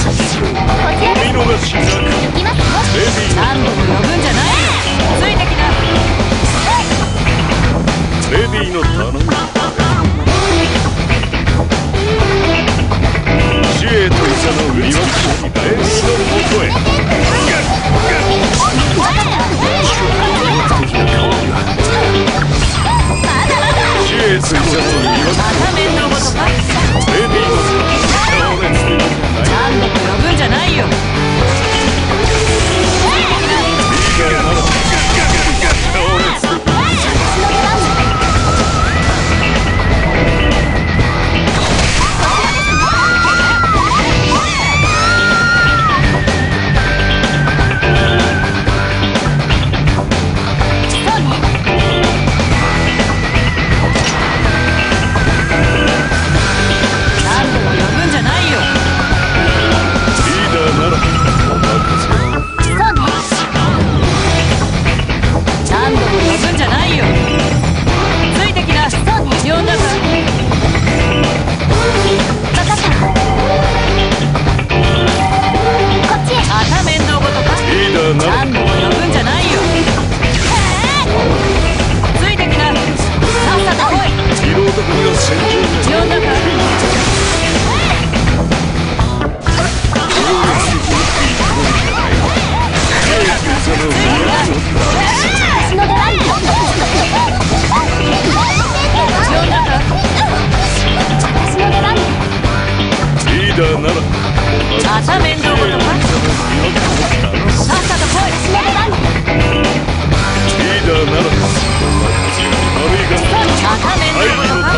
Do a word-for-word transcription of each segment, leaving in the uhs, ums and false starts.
見逃しなく。レディー何度も呼ぶんじゃないよ。ついてきな。 レディーの頼み。知恵と医者の売りはレディーの元へ。知恵と医者の売りはまた面倒事か。 レディーの強烈的な何度も呼ぶんじゃないよ。また面倒事か。さっさと来い。 リーダーなら悪いがまた面倒事か。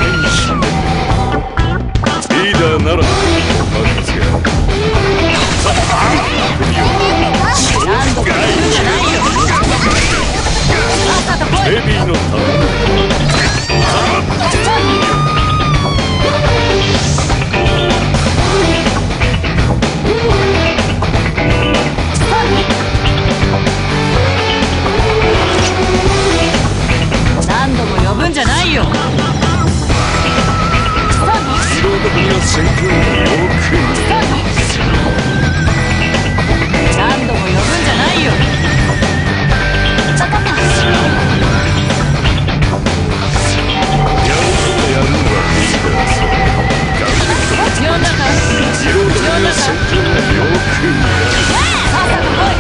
リーダーなら任せろ。 何度も言うんじゃないよ。さっさと来い。 レディーのため何度も呼ぶんじゃないよ。 色男の戦況をよく見何度も呼ぶんじゃないよ。分かった。 やることやるのはリーダーさ。 呼んだか。 色男の戦況をよく見さっさと来い。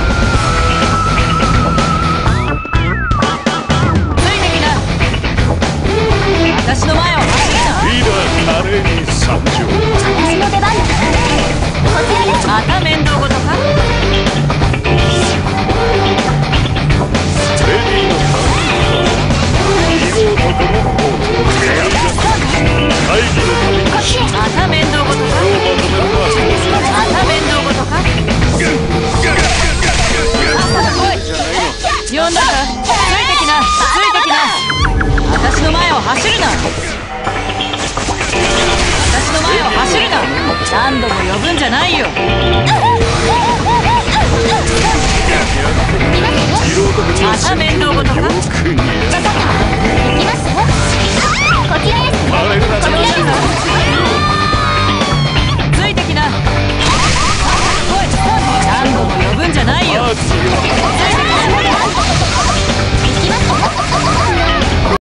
ついてきな。私の前を走るな。 リーダー華麗に参上。 私の出番だ。こちらです。 また面倒事か。 レディーのため色男の会議のためにしまた面倒事か。また面倒事か。さっさと来い。呼んだか。ついてきな。ついてきな。私の前を走るな。私の前を走るな。何度も呼ぶんじゃないよ。また面倒事か。 よく似合う。 行きます。